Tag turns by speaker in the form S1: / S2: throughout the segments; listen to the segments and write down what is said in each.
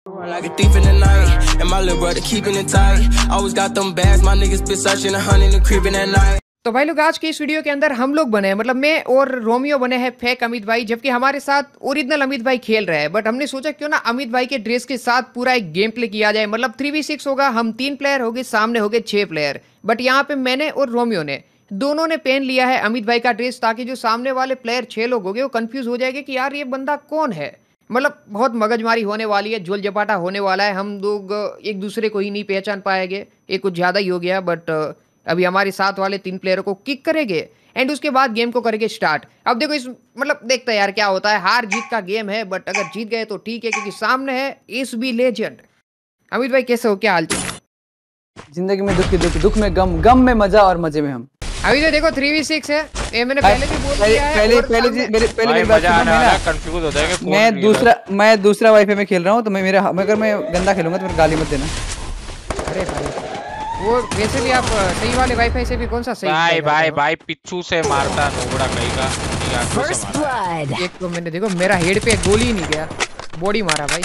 S1: Like a thief in the night, and my little brother keeping it tight. Always got them bags, my niggas been searching and hunting and creeping at night.
S2: तो भाई लोग आज की इस video के अंदर हम लोग बने हैं, मतलब मैं और रोमियो बने हैं फेक अमित भाई, जबकि हमारे साथ ओरिजिनल अमित भाई खेल रहे हैं। बट हमने सोचा क्यों ना अमित भाई के ड्रेस के साथ पूरा एक गेम प्ले किया जाए, मतलब 3v6 होगा, हम 3 प्लेयर होंगे, सामने होंगे 6 प्लेयर। बट यहाँ पे मैंने और रोमियो ने दोनों ने पहन लिया है अमित भाई का ड्रेस, ताकि जो सामने वाले प्लेयर 6 लोग होंगे वो कंफ्यूज हो जाएंगे कि यार ये बंदा कौन है। मतलब बहुत मगजमारी होने वाली है, झोल झपाटा होने वाला है, हम लोग एक दूसरे को ही नहीं पहचान पाएंगे। ये कुछ ज़्यादा ही हो गया, बट अभी हमारे साथ वाले 3 प्लेयरों को किक करेंगे एंड उसके बाद गेम को करेंगे स्टार्ट। अब देखो इस मतलब देखते हैं यार क्या होता है, हार जीत का गेम है, बट अगर जीत गए तो ठीक है, क्योंकि सामने है एसबी लेजेंड। अमित भाई कैसे हो, क्या हाल चाल?
S3: जिंदगी में दुख की दुख, दुख में गम, गम में मजा और मजे में हम।
S2: अभी तो देखो 3v6 है, ये मैंने पहले भी बोल दिया है।
S3: पहले
S4: कंफ्यूज हो जाएगा।
S3: मैं दूसरा वाईफाई में खेल रहा हूँ, तो अगर मैं गंदा खेलूंगा तो मेरे गाली मत देना।
S2: अरे भाई वो वैसे भी आप सही वाले वाईफाई से भी कौन सा सही
S4: भाई पिच्छू से मारता नोबड़ा कहीं का।
S2: एक तो मैंने देखो मेरा हेड पे गोली ही नहीं गया, बॉडी मारा भाई।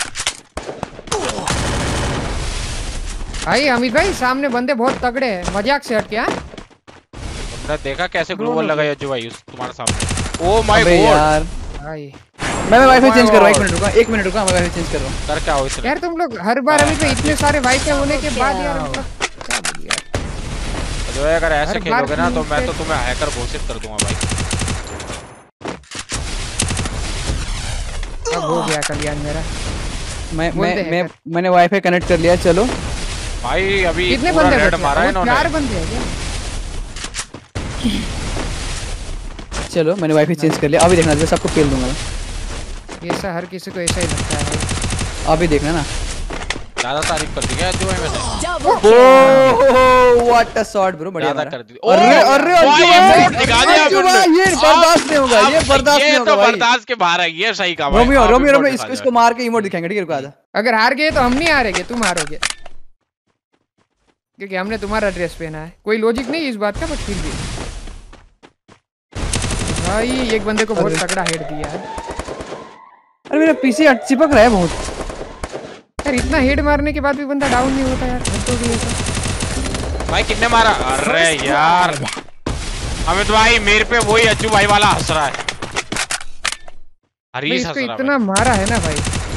S2: भाई अमित भाई सामने बंदे बहुत तगड़े हैं, मजाक से हट के।
S4: तुमने देखा कैसे ग्लोबल लगाया जो भाई तुम्हारे सामने? ओ माय गॉड
S3: यार
S2: भाई
S3: मैं वाईफाई चेंज कर रहा हूं, 1 मिनट रुका, मैं वाईफाई चेंज कर रहा हूं।
S4: कर क्या हो इसमें
S2: यार तुम लोग हर बार अमित भाई इतने सारे वाईफाई होने के बाद यार मतलब क्या बोलिए यार।
S4: जो है अगर ऐसे खेलोगे ना तो मैं तो तुम्हें हैकर घोषित कर दूंगा भाई।
S2: अब हो गया कल्याण मेरा।
S3: मैंने वाईफाई कनेक्ट कर लिया। चलो
S4: भाई अभी
S2: कितने बंदे
S4: रेड मारा है इन्होंने?
S2: 4 बंदे हैं क्या?
S3: चलो मैंने वाईफाई चेंज कर लिया, अभी देखना जैसे सबको पेल दूंगा।
S2: ऐसा हर किसी को ऐसा ही लगता है भाई।
S3: अभी देखना ना,
S4: ज्यादा तारीफ कर दी क्या जो है मैंने?
S3: Oh what a shot bro, बढ़िया
S4: ज्यादा कर दी।
S3: अरे
S4: दिखा दिया
S3: ये बर्दाश्त नहीं होगा, ये बर्दाश्त नहीं होगा भाई।
S4: बर्दाश्त के बाहर है ये, सही कहा भाई।
S3: रोमियो इसको मार के इमोट दिखाएंगे, ठीक है? रुको आजा।
S2: अगर हार गए तो हम नहीं हारेंगे, तुम हारोगे, क्योंकि हमने तुम्हारा ड्रेस पहना है। कोई लॉजिक नहीं इस बात का, बट फिर भी भाई एक बंदे को बहुत तगड़ा हेड दिया है।
S3: अरे मेरा पीसी चिपक रहा है बहुत
S2: यार, इतना हेड मारने के बाद भी बंदा डाउन नहीं होता यार। तो भी ऐसा
S4: भाई कितने मारा? अरे यार अमित भाई मेरे पे वही अज्जू भाई वाला हंस रहा है। हरीश हंस रहा है
S2: इतना मारा है ना भाई।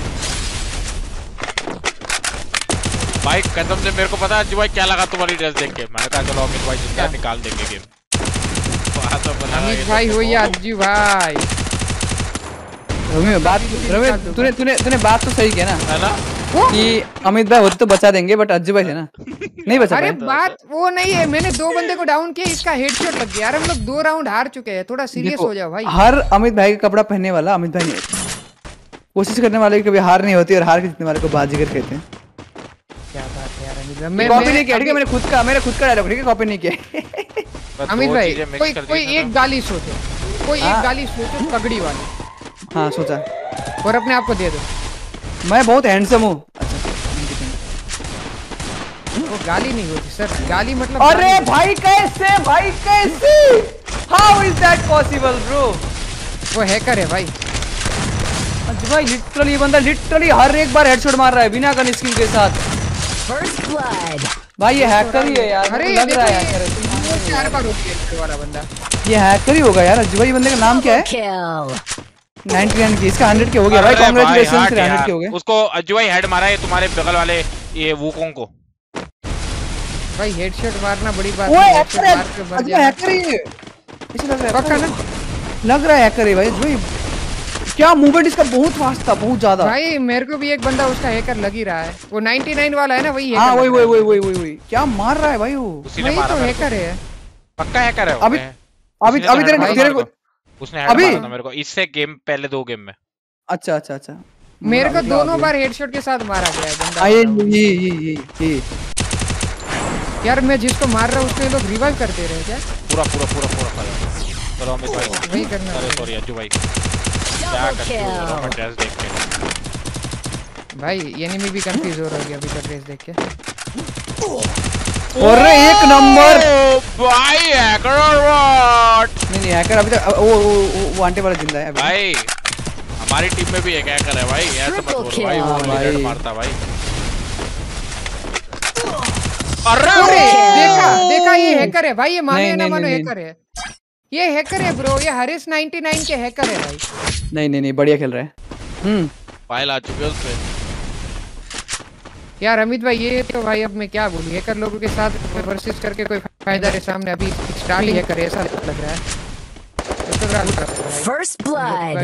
S4: भाई कसम से मेरे को पता है अज्जू भाई क्या लगा तुम्हारी ड्रेस देख के। मैंने कहा चलो अमित भाई जितना निकाल देंगे गेम।
S2: अमित भाई हो या अज्जू भाई?
S3: रोमियो तूने बात तो सही किया ना,
S4: है ना
S3: कि अमित भाई होते तो बचा देंगे, बट अज्जू भाई थे ना, नहीं बचा पाए।
S2: अरे बात वो नहीं है, मैंने 2 बंदे को डाउन किया, इसका हेडशॉट लग गया। यार हम लोग 2 राउंड हार चुके हैं, थोड़ा सीरियस हो जाओ भाई।
S3: हर अमित भाई का कपड़ा पहनने वाला अमित भाई नहीं, कोशिश करने वाले की कभी हार नहीं होती, और हार के जीतने वाले को बाजीगर कहते हैं।
S2: क्या बात है यार अमित भाई,
S3: कॉपी नहीं किया, ठीक है? मैंने खुद का डायलॉग, ठीक है? कॉपी नहीं किया।
S4: अमित
S2: भाई कोई एक गाली सोचो, कोई एक गाली सोचो तगड़ी वाली।
S3: हाँ सोचा,
S2: और अपने आप को दे दो।
S3: मैं बहुत हैंडसम हूँ।
S2: वो गाली नहीं होती सर, गाली मतलब।
S3: अरे भाई कैसे how is that possible bro?
S2: वो हैकर है भाई।
S3: अज्जू भाई लिटरली ये बंदा लिटरली हर एक बार हेडशॉट मार रहा है बिना गन स्किल के साथ। भाई ये हैकर ही है यार।
S2: अरे
S3: लग रहा है हैकर है।
S2: 4 बार होती है इसके वाला बंदा।
S3: ये हैकर ही होगा यार। अज्जू भाई बंदे का नाम क्या है? 99 की, इसका 100 के हो गया भाई। कांग्रेचुलेशंस, 100 के हो गए।
S4: उसको अज्जू भाई हेड मारा है तुम्हारे बगल वाले ये वुकोंग को।
S2: भाई हेडशॉट मारना बड़ी बात
S3: है।
S2: हैकर
S3: ही है, पक्का ना? लग रहा है हैकर है भाई। क्या मूवमेंट इसका बहुत फास्ट था, बहुत ज्यादा।
S2: भाई मेरे को भी एक बंदा उसका हैकर लग ही रहा है। वो 99 वाला है ना, वही।
S3: हाँ वही क्या मार रहा है भाई वो?
S2: वही तो हैकर है,
S4: पक्का हैकर है।
S3: अभी तेरे
S4: उसने हेड मारा था मेरे को इससे गेम पहले 2 गेम में।
S3: अच्छा
S2: मेरे को दोनों बार हेडशॉट के साथ मारा गया है बंदा।
S3: ये
S2: यार मैं जिसको मार रहा हूँ उसको ये लोग रिवाइव करते रहे क्या?
S4: पूरा चलो अमित भाई
S2: वही करना।
S4: अरे सॉरी अज्जू भाई, क्या करते हो मैं ड्रेस देख के?
S2: भाई एनिमी भी कंफ्यूज हो रहा है अभी तो ड्रेस देख के।
S3: अरे 1 नंबर
S4: भाई हैकर और व्हाट?
S3: नहीं हैकर अभी तक वो आंटे वाला जिंदा है अभी।
S4: भाई हमारी टीम में भी एक हैकर है भाई, ऐसे मत बोलो भाई, वो हेड मारता भाई।
S2: अरे देखा ये हैकर है भाई, ये मानो या ना मानो हैकर है, ये हैकर है ब्रो, ये हरीश 99 के हैकर है भाई।
S3: नहीं बढ़िया खेल रहा है।
S4: फाइल आ चुके उसपे
S2: यार अमित भाई, ये तो भाई अब मैं क्या बोलूं, हैकर लोगों के साथ वर्सेस करके कोई फायदा है सामने, अभी स्टार्ट ही हैकर ऐसा लग रहा है।
S5: First blood.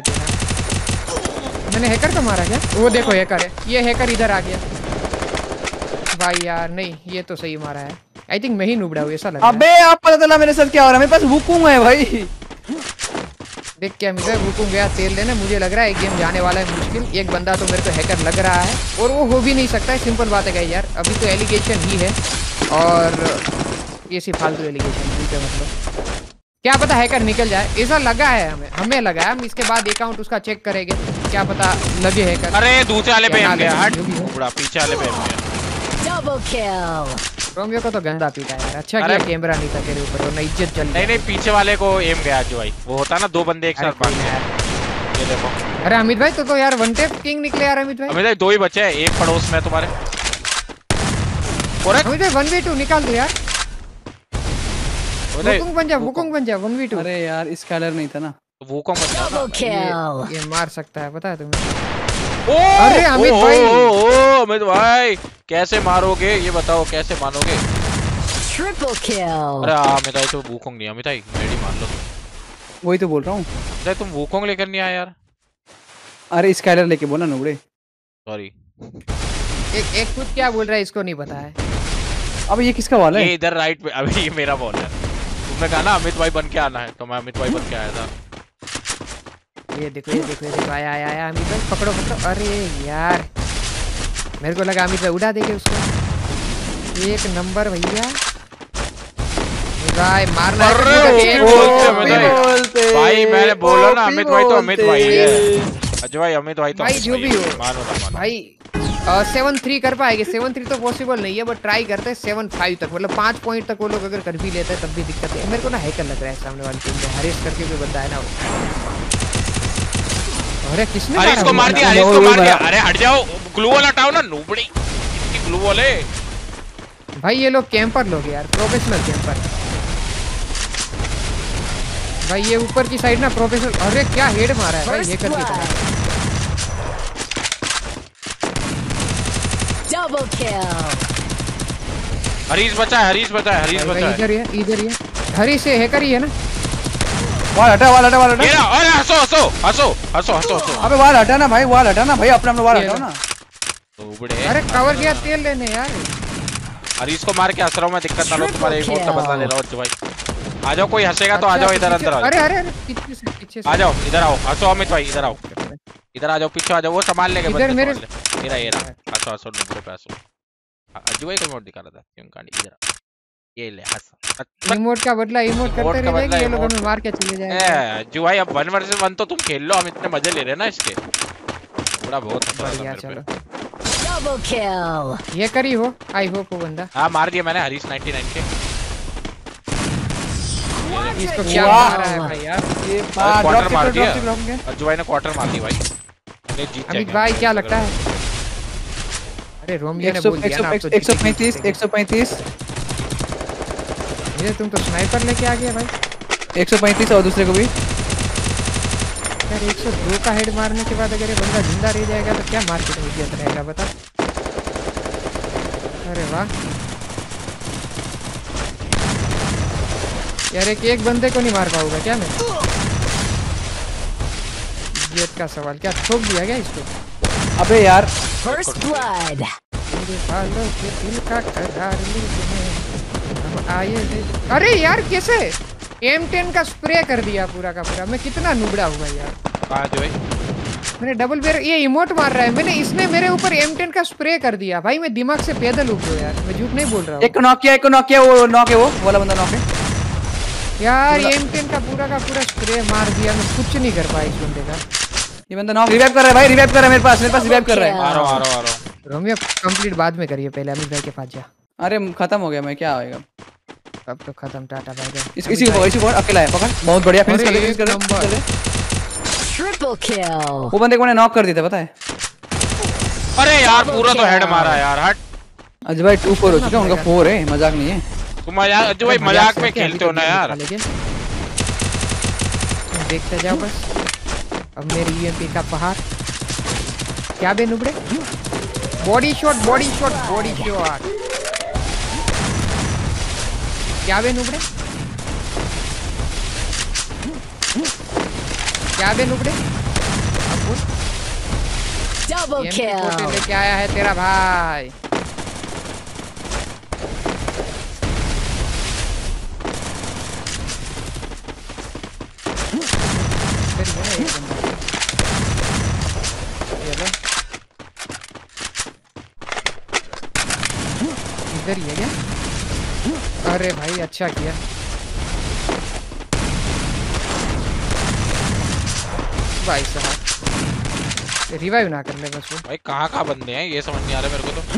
S2: मैंने हैकर को मारा क्या? वो देखो हैकर है, ये हैकर इधर आ गया भाई। यार नहीं, ये तो सही मारा है। आई थिंक मैं ही नुबड़ा हूँ ऐसा लग रहा है।
S3: अबे आप पता चला मेरे साथ क्या हो रहा है, मेरे पास वुकुंग है भाई।
S2: देख क्या मिला, वुकुंग गया तेल लेने। मुझे लग रहा है एक गेम जाने वाला है मुश्किल। एक बंदा तो मेरे को हैकर लग रहा है, और वो हो भी नहीं सकता है, सिंपल बात है यार। अभी तो एलिगेशन ही है, और ये सी फालतू एलिगेशन है, मतलब क्या पता हैकर निकल जाए, ऐसा लगा है हमें लगा है। हम इसके बाद अकाउंट उसका चेक करेंगे, क्या पता लगे हैकर।
S4: अरे दूसरे वाले पे गया, हट बड़ा पीछे वाले पे गया।
S5: Double kill.
S2: रोमियो को तो गंदा पीटा यार, अच्छा किया कैमरा नहीं था तेरे ऊपर, वरना इज्जत जल।
S4: नहीं पीछे वाले को एम गया जो भाई, वो होता ना दो बंदे एक साथ भाग गए। ये देखो।
S2: अरे अमित भाई तो यार वन टेप किंग निकले यार। अमित भाई
S4: दो ही बचे हैं, एक पड़ोस में तुम्हारे।
S2: अमित भाई 1v2 निकाल दो यार। वुकुंग बन जा 1v2।
S3: अरे यार स्काइलर नहीं था ना,
S4: वुकुंग बन जा।
S2: ये मार सकता है, पता है तुम्हें? अरे अमित भाई,
S4: अमित भाई कैसे मारोगे ये बताओ, कैसे मानोगे?
S5: Triple kill.
S4: अरे अमित भाई तो वुकुंग नहीं, अमित भाई मेडी मान लो।
S3: वही तो बोल रहा हूँ।
S4: अरे तुम वुकुंग लेकर नहीं आए यार।
S3: अरे स्काइलर लेके बोला नुबड़े।
S4: सॉरी।
S2: एक खुद क्या बोल रहा है, इसको नहीं पता है।
S3: अब ये किसका बॉल है?
S4: ये इधर राइट पे, अभी ये मेरा बॉल है। तुमने कहा ना अमित भाई बन के आना है, तो मैं अमित भाई बन के आया था।
S2: ये देखो आया अमित भाई, पकड़ो। अरे यार मेरे को लगा अमित भाई उड़ा देंगे उसको। एक नंबर भैया भाई, मारना
S4: भाई, मैंने बोला ना अमित भाई तो अमित भाई है। अजय भाई अमित भाई तो
S2: भाई जो भी हो
S4: मानो ना मानो
S2: भाई। 7-3 कर पाएंगे? 7-3 तो पॉसिबल नहीं है, बट ट्राई करते हैं 7-5 तक, मतलब 5 पॉइंट तक वो लोग अगर कर भी लेते हैं तब भी दिक्कत है। मेरे को ना हैकर लग रहा है सामने वाली टीम में, हरीश करके कोई बंदा है ना वो। अरे किसने
S4: हरीश को मार दिया, हरीश को मार दिया। अरे हट जाओ, ग्लू वॉल हटाओ ना नुबड़ी, इतनी ग्लू वॉल है
S2: भाई। ये लोग कैंपर लोग यार, प्रोफेशनल कैंपर भाई। ये ऊपर की साइड ना प्रोफेशनल। अरे क्या हेड मारा है भाई हैकर की तरह।
S5: Double kill.
S4: हरीश बचा है।
S2: इधर ही है हरीश से हैकर ही है ना।
S3: वाल हटा।
S4: ये ना, अरे हंसो।
S3: अबे वाल हटा ना भाई, अपना वाल हटाओ ना।
S2: अरे कवर गया तेल लेने यार।
S4: हरीश को मार के हंस रहा हूँ मैं, दिक्कत ना लो, तुम्हारे एक वोट का बदला ले रहा हूँ भाई। आ जाओ, कोई हंसेगा तो आ जाओ इधर अंदर आ जाओ।
S2: अरे पीछे से
S4: आ जाओ, इधर आओ, हंसो अमित भाई, इधर आओ, इधर आ जाओ, पीछे आ जाओ, वो संभाल लेंगे
S2: इधर मेरे।
S4: ये रहा हंसो नुबड़े पे हंसो। अजय भाई को मोड दिखा रहा था क्यों कांडी, इधर ये ले हंस।
S2: इमोट का बदला इमोट करते रहेंगे, ये लोग हमें मार के चले जाएंगे।
S4: जो भाई अब 1 वर्सेस 1 तो तुम खेल लो, हम इतने मजे ले रहे हैं ना इसके, थोड़ा बहुत
S2: बढ़िया। चलो
S5: डबल किल।
S2: ये करी हो, आई होप वो बंदा।
S4: हाँ मार दिया मैंने हरीश 99 के।
S2: इसको क्या मारा है भाई यार,
S3: ये
S4: क्वार्टर मार दिया अजय भाई ने, क्वार्टर मार दी भाई।
S2: अमित भाई क्या लगता है? अरे रोमियो ने बोल दिया ना
S3: 135।
S2: ये तुम तो स्नाइपर लेके आ गया भाई।
S3: 135 और दूसरे को भी
S2: यार। 102 का हेड मारने के बाद अगर ये बंदा जिंदा रह जाएगा तो क्या मार्केट में इज्जत रहेगा बता। अरे वाह यार, एक बंदे को नहीं मार पाऊंगा क्या मैं? इज्जत का सवाल, क्या ठोक दिया क्या इसको?
S3: अबे यार
S5: फर्स्ट ब्लड।
S2: दिल का करार हम आए। अरे यार कैसे M10 का स्प्रे कर दिया पूरा का पूरा। मैं कितना नुबड़ा हुआ यार।
S4: जो है
S2: मैंने डबल बेर, ये इमोट मार रहा है, मैंने इसने मेरे ऊपर M10 का स्प्रे कर दिया भाई। मैं दिमाग से पैदल उठ गया यार, मैं झूठ नहीं बोल रहा हूँ।
S3: एक नॉक किया, वो नॉक है, वो वाला बंदा नॉक है
S2: यार। M10 का पूरा स्प्रे मार दिया, मैं कुछ नहीं कर पाया इस बंदे का।
S3: ये बंदा नॉक रिवाइव कर रहा है भाई, रिवाइव कर रहा है मेरे पास रिवाइव कर रहा है।
S4: आ रहा हूं।
S2: रोमियो कंप्लीट बाद में करिए, पहले अमित भाई के पास जा।
S3: अरे खत्म हो गया, मैं क्या आएगा
S2: अब तो खत्म, टाटा बाय बाय।
S3: इसी को अकेला है, पकड़। बहुत बढ़िया फिनिश कर ले।
S5: Triple kill.
S3: वो बंदे को मैंने नॉक कर दिया था, पता है?
S4: अरे यार पूरा तो हेड मारा यार, हट।
S3: अजय भाई 2-4 हो चुका, उनका 4 है, मजाक नहीं है।
S4: तुम मजाक, अजय भाई मजाक में खेलते हो ना यार।
S2: देखते जाओ बस। अब मेरी यूएमपी का पहाड़ क्या बे नुबड़े। Body shot, body shot, body shot. क्या बे नुबड़े, क्या बे नुबड़े।
S5: Double kill.
S2: लेके आया है तेरा भाई। इधर ही है क्या? अरे भाई अच्छा किया। भाई साहब रिवाइव ना कर ले बस वो।
S4: भाई कहाँ बंदे हैं ये समझ नहीं आ रहा मेरे को तो।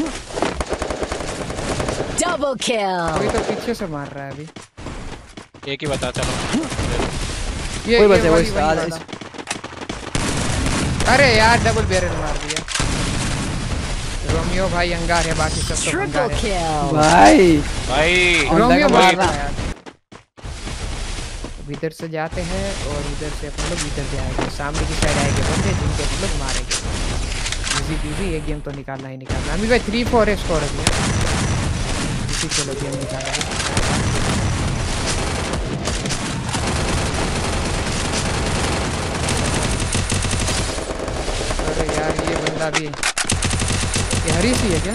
S5: Double kill.
S2: कोई तो पीछे से मार रहा है अभी।
S4: एक ही बता चलो।
S3: कोई बचे वो
S2: वही
S3: इस
S2: वाला। अरे यार डबल बैरल मार दिया। रोमियो भाई अंगार है, बाकी सब तो
S5: Triple
S2: अंगार है।
S5: kill.
S4: भाई
S2: रोमियो मार रहा
S3: था।
S2: है यार। इधर से जाते हैं और इधर से अपन लोग इधर जाएंगे, सामने की साइड आएंगे बंदे जिनको हम लोग मारेंगे। इजी इजी एक गेम तो निकालना ही निकालना। अभी भाई 3-4 स्कोर है, इसी के लिए गेम निकालेंगे। अरे यार ये बंदा भी, ये हरी सी है क्या?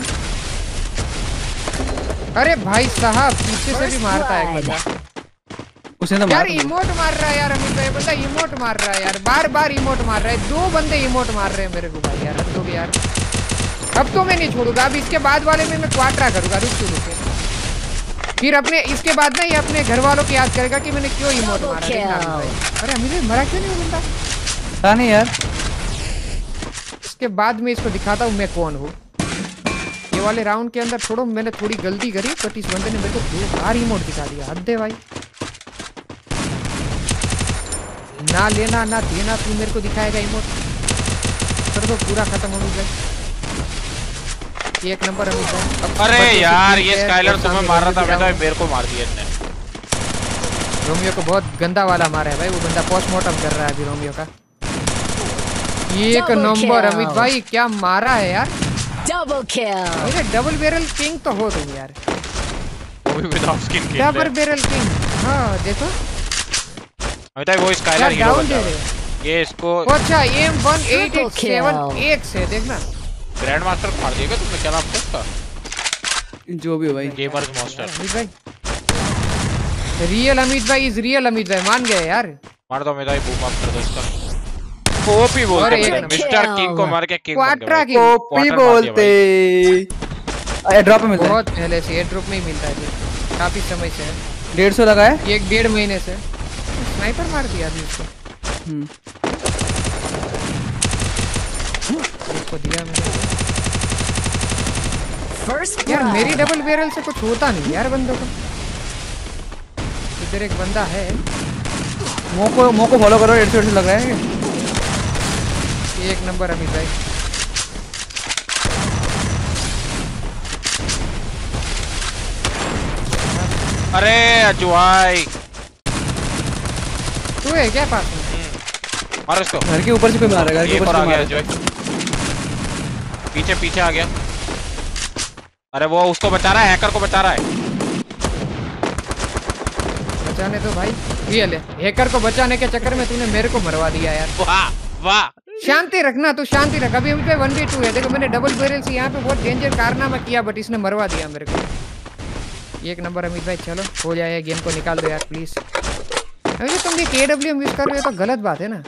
S2: अरे भाई साहब पीछे से भी मारता है एक बंदा।
S3: उसने तो
S2: यार इमोट मार रहा है यार अमित भाई, बंदा इमोट मार रहा है यार, बार बार इमोट मार रहा है। 2 बंदे इमोट मार रहे हैं मेरे को भाई यार, हद हो गई यार। अब तो मैं नहीं छोड़ूंगा, अब इसके बाद वाले में मैं क्वाट्रा करूंगा। रुक रुक फिर अपने इसके बाद ना ये अपने घर वालों को याद करेगा कि मैंने क्यों इमोट मारा। अरे अमित भाई मरा क्यों नहीं वो बंदा?
S3: पता नहीं यार।
S2: इसके बाद में इसको दिखाता हूँ मैं कौन हूँ। ये वाले राउंड के अंदर छोड़ो, मैंने थोड़ी गलती करी बट इस बंदे ने मेरे को 2 बार इमोट दिखा दिया। हद है भाई, ना लेना ना देना, तू मेरे को दिखाएगा इमोट। कर दो पूरा खत्म हो गया। एक नंबर अमित भाई।
S4: अरे यार ये स्काइलर तुम्हें मार रहा था, मैं तो मेरे को मार दिया इसने।
S2: रोमियो को बहुत गंदा वाला मारा है भाई, वो बंदा पोस्टमार्टम कर रहा है अभी रोमियो का। एक नंबर अमित भाई, क्या मारा है यार।
S5: Double kill.
S2: अरे डबल बैरल किंग तो हो तुम यार।
S4: वो भी विदाउट स्किन खेल रहे
S2: डबल
S4: हैं।
S2: Barrel king. हाँ देखो
S4: अमित भाई वो स्काइलर हीरो
S2: डाउन
S4: बन
S2: दे
S4: रहा
S2: रहे
S4: है। ये इसको
S2: अच्छा M1887 से देखना।
S4: ग्रैंड मास्टर मार दिएगा तुमने, क्या नाम था उसका?
S3: जो भी हो भाई।
S4: Gamers master.
S2: अमित भाई रियल अमित भाई इज रियल अमित भाई, मान गए यार।
S4: मार दो अमित भाई, बूम अप कर दो इसका। ओपी बोलते
S2: अरे
S4: हैं
S2: एक
S4: मिस्टर किंग को मार के किंग बन
S2: क्वाट्रा
S4: गए।
S2: की
S3: ओपी बोलते। एयर ड्रॉप में मिलता है।
S2: बहुत पहले से एयर ड्रॉप में ही मिलता है जी, काफी समय से है।
S3: 150 लगा है।
S2: 1-1.5 महीने से स्नाइपर मार दिया अभी उसको। इसको दिया मैंने
S5: First
S2: यार।
S5: blood.
S2: मेरी डबल बैरल से कुछ होता नहीं यार बंदों को। इधर एक बंदा है,
S3: मोको फॉलो करो। 150 लग रहा है।
S2: एक नंबर अमित भाई।
S4: अरे अजवाई
S2: तू है क्या पास में?
S4: मारो इसको।
S3: घर के ऊपर से कोई मार रहा है। घर के
S4: एक
S3: ऊपर
S4: और
S3: से
S4: आ गया
S3: मार
S4: अजवाई, पीछे पीछे आ गया। अरे वो उसको बचा रहा है, हैकर को बचा रहा है।
S2: बचाने तो भाई ये ले, हैकर को बचाने के चक्कर में तूने मेरे को मरवा दिया यार।
S4: वाह वाह।
S2: शांति रखना, तू शांति रख। अभी पे 1v2 है। देखो मैंने डबल बैरल से यहाँ पे बहुत डेंजर कारनामा किया बट इसने मरवा दिया मेरे को। एक नंबर अमित भाई, चलो हो जाए, गेम को निकाल दो यार प्लीज। अभी तुम ये KWM यूज कर रहे हो तो गलत बात है ना।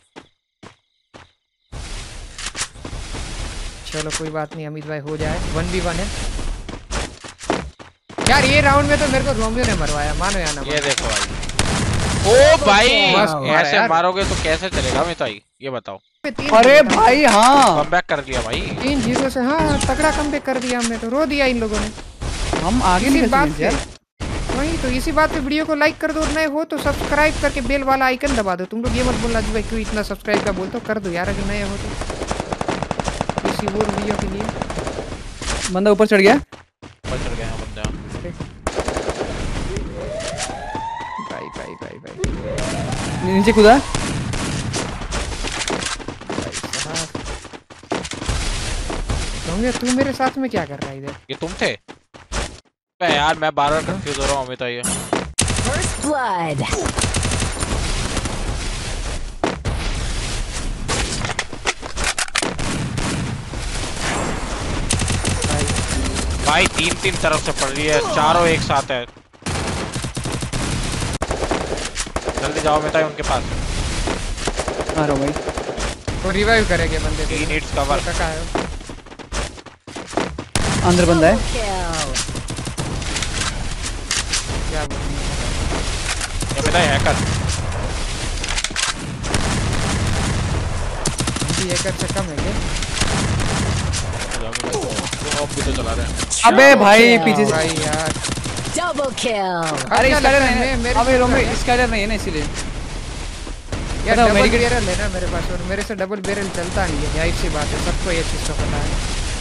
S2: चलो कोई बात नहीं अमित भाई, हो जाए। 1v1 है यार। ये राउंड में तो मेरे को रोमियो ने मरवाया, मानो या ना मानो।
S4: ये देखो भाई। ओ भाई
S2: मस्त मारा
S4: ऐसे
S2: यार।
S4: मारोगे तो कैसे चलेगा अमित भाई, ये बताओ।
S3: अरे भाई हाँ,
S4: कमबैक कर दिया भाई
S2: 3-0 से। हाँ तगड़ा कमबैक कर दिया हमने तो, रो दिया इन लोगों ने।
S3: हम आगे
S2: इसी
S3: नहीं
S2: बात
S3: चल
S2: पे
S3: यार।
S2: वही तो, इसी बात पे वीडियो को लाइक कर दो और नए हो तो सब्सक्राइब करके बेल वाला आइकन दबा दो। तुम लोग ये मत बोलना जी भाई क्यों इतना सब्सक्राइब का बोलते हो, कर दो यार अगर नए हो तो, किसी और वीडियो के लिए।
S3: बंदा ऊपर चढ़ गया।
S4: ऊपर चढ़ गया बंदा।
S2: भाई
S3: नीचे कूदा।
S2: होंगे तू मेरे साथ में क्या कर रहा है इधर?
S4: ये तुम थे? यार मैं बार-बार कंफ्यूज हो रहा हूँ अमित। ये
S5: First blood.
S4: भाई 3-3 तरफ से पड़ रही है, चारों एक साथ है। जल्दी जाओ अमित उनके पास।
S3: आ रहा हूँ भाई।
S2: वो रिवाइव करेंगे बंदे को।
S4: He needs cover।
S2: कहाँ है?
S3: अंदर बंदा है।
S5: Double kill.
S2: क्या बोलूं?
S4: ये अमित हैकर।
S2: ये कर से कम है क्या?
S4: अब भी तो चला रहे हैं।
S3: अबे भाई पीछे से।
S2: भाई यार
S5: Double kill.
S3: अरे
S2: क्या
S3: स्काइलर
S2: लगता है?
S3: नहीं है।
S2: मेरे
S3: अबे
S2: से
S3: रोमे
S2: क्या है?
S3: स्काइलर नहीं है ना इसीलिए।
S2: यार
S3: बताओ,
S2: डबल
S3: मेरी
S2: बैरल है ना मेरे पास, और मेरे से डबल बैरल चलता नहीं है, जाहिर सी बात है, सबको ये चीज़ तो पता है।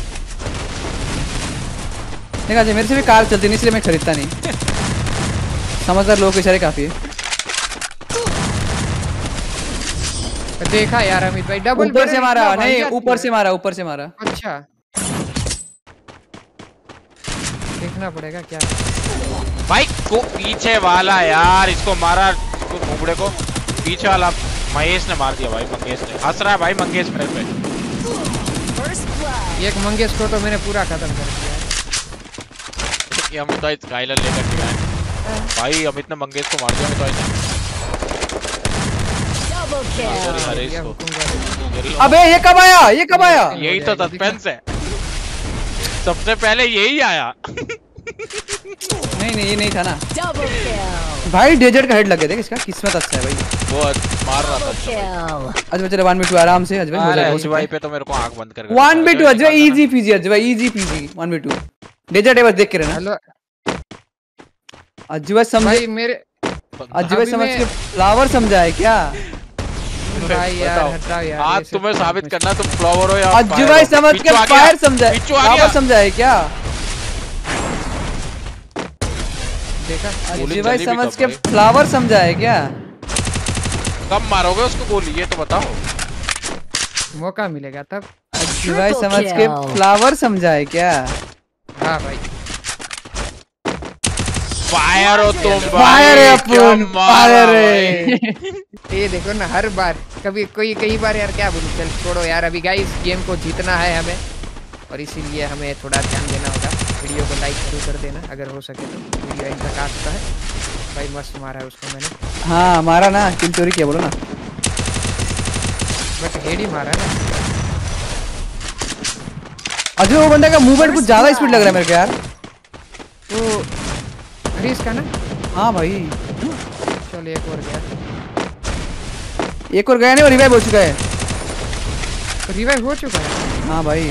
S3: देखा जी मेरे से भी कार चलती नहीं इसलिए मैं खरीदता नहीं। समझदार लोगों के इशारे काफी है।
S2: देखा यार अमित भाई, डबल
S3: ऊपर से मारा
S2: इतना
S3: नहीं,
S2: बढ़िया
S3: ऊपर
S2: किया।
S3: से मारा, ऊपर से मारा।
S2: अच्छा देखना पड़ेगा क्या।
S4: भाई को पीछे वाला यार, इसको मारा, इसको घुबड़े को पीछे वाला महेश ने मार दिया भाई। मंगेश ने हंस रहा है भाई, मंगेश मेरे पे।
S5: First blood.
S2: एक मंगेश को तो मैंने पूरा खत्म कर दिया।
S4: ये अमित भाई स्काइलर लेकर के आए भाई। अमित ने मंगेश को मार दिया। अमित भाई ने
S5: Double kill.
S4: अरे
S2: ये
S4: इसको
S2: हुकुम कर।
S3: अबे ये कब आया? ये कब आया?
S4: यही तो सस्पेंस है, सबसे पहले यही आया।
S3: नहीं नहीं ये नहीं था ना
S5: Double kill.
S3: भाई। डेजर्ट का हेड लग गया। देख इसका किस्मत अच्छा है भाई।
S4: वो मार रहा था।
S5: Double kill.
S3: अजय चलो 1v2 आराम से। अजय हो
S4: अरे
S3: जाएगा
S4: अजय भाई पे तो मेरे को आंख बंद कर
S3: 1v2 Ajay easy PG. Ajay भाई इजी पीजी 1v2। डेजर्ट है बस देख के रहना।
S2: हेलो
S3: अजय भाई समझ,
S2: भाई मेरे
S3: अजय भाई
S2: अभी
S3: समझ
S2: मैं-
S3: के फ्लावर समझा है क्या?
S2: भाई यार
S4: बताओ।
S2: हटाओ यार।
S4: आज
S2: ये सब
S4: तुम्हें
S2: तो
S4: साबित
S2: कुछ-
S4: करना तुम फ्लावर हो या
S3: अजय
S4: फायर
S3: भाई
S4: हो।
S3: समझ के
S4: बिच्छू आ गया।
S3: फायर समझा है,
S4: बिच्छू आ
S3: फ्लावर
S4: गया।
S3: समझा है क्या?
S2: देखा
S3: अजय भाई
S4: चली भी
S3: समझ
S4: कब
S3: के
S4: भाई?
S3: फ्लावर समझा है क्या?
S4: कब मारोगे उसको गोली, ये तो बताओ।
S2: मौका मिलेगा तब।
S3: अजय भाई
S5: Triple
S3: समझ के
S5: kill.
S3: फ्लावर समझा है क्या?
S2: हाँ भाई
S4: फायर हो तुम भाई।
S3: फायर है
S4: क्या
S3: अपन,
S4: मारा
S3: फायर
S4: भाई।
S3: है।
S2: ये देखो ना, हर बार कभी कई बार यार क्या बोलूं। चल छोड़ो यार, अभी गाइस गेम को जीतना है हमें, और इसीलिए हमें थोड़ा ध्यान देना होगा। वीडियो को लाइक जरूर कर देना अगर हो सके तो। वीडियो एंड तक आ चुका है भाई, मस्त मारा है उसको मैंने,
S3: हाँ मारा ना, किल चोरी किया बोलो ना।
S2: बट हेड ही मारा है ना।
S3: अजय वो बंदे का मूवमेंट कुछ ज्यादा स्पीड लग रहा है मेरे को यार।
S2: तो हरीश का ना।
S3: हाँ भाई
S2: चल एक और गया,
S3: एक और गया नहीं, वो रिवाइव हो चुका है।
S2: रिवाइव हो चुका है।
S3: हाँ भाई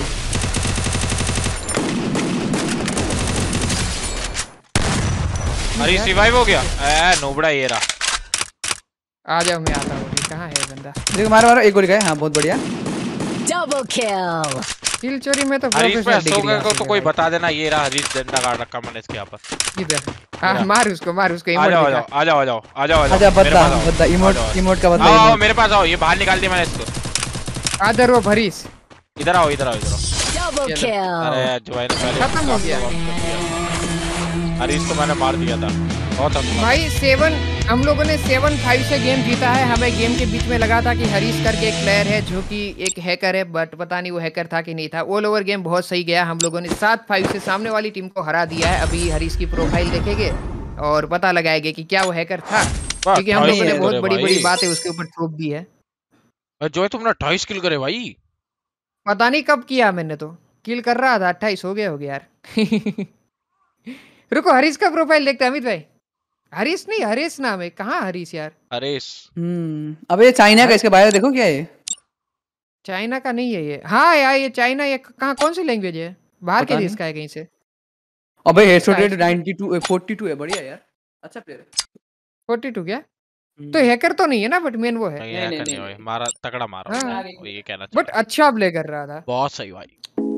S4: हरीश रिवाइव हो गया। नोबड़ा ये रहा।
S2: आ जाओ मैं आता हूँ। अभी कहाँ है बंदा?
S3: देखो मारो मारो, एक गोली गए। हाँ बहुत बढ़िया।
S5: Double kill.
S2: किल चोरी में तो
S4: हरीश पे
S2: प्रोफेशनल
S4: हंसोगे
S2: डिग्री
S4: को तो
S2: हासिल
S4: कोई
S2: है भाई।
S4: बता देना। ये रहा हरीश, डंडा गाड़ रखा मैंने इसके यहाँ पर।
S2: इधर हाँ, मार उसको
S4: आ जाओ आ
S2: emote
S4: जाओ
S2: दिखा।
S4: आ जाओ आ जाओ आ जाओ
S3: अच्छा बदला,
S4: मेरे पास आओ।
S3: बदला इमोट,
S4: आ जाओ।
S3: इमोट का बदला।
S4: आओ आओ
S3: emote।
S4: मेरे पास आओ। ये बाहर निकाल दिया मैंने इसको।
S2: आदर वो हरीश
S4: इधर आओ इधर आओ इधर आओ।
S5: Double
S2: Kill.
S5: kill.
S4: अरे जो है ना पहले
S2: खत्म हो गया।
S4: हरीश को मैंने मार दिया था। बहुत अच्छा।
S2: भाई 7 हम लोगों ने 7-5 से गेम जीता है। हमें गेम के बीच में लगा था कि हरीश करके एक प्लेयर है जो कि एक हैकर है, बट पता नहीं वो हैकर था कि नहीं था। ऑल ओवर गेम बहुत सही गया। हम लोगों ने 7-5 से सामने वाली टीम को हरा दिया है। अभी हरीश की प्रोफाइल देखेंगे और पता लगाएंगे कि क्या वो हैकर था, क्योंकि हम लोगों ने बहुत बड़ी बड़ी बातें उसके ऊपर थोप दी है।
S4: जो है तुमने 28 किल करे भाई।
S2: पता नहीं कब किया मैंने, तो किल कर रहा था। 28 हो गया यार। रुको हरीश का प्रोफाइल देखते हैं अमित भाई। हरीश नहीं, हरीश नाम है। कहाँ हरीश यार?
S4: हरीश
S3: अबे ये चाइना का, इसके बारे में देखो क्या है ये।
S2: चाइना का नहीं है ये। हाँ यार ये चाइना, ये कहाँ कौन सी लैंग्वेज है? बाहर
S3: पता
S2: के देश
S3: नहीं।
S2: का है कहीं से।
S3: अबे हेडशॉट रेट 92 42 है, बढ़िया यार। अच्छा प्लेयर है।
S2: 42 क्या? तो हैकर तो नहीं है ना, बट मेन वो है।
S4: नहीं
S3: नहीं,
S4: हैकर
S3: नहीं,
S4: नहीं
S3: नहीं,
S4: भाई, मारा तगड़ा मारा
S2: हाँ।
S4: भाई, ये कहना
S2: बट
S4: चाहिए।
S2: अच्छा प्ले कर रहा था।
S4: बहुत सही भाई।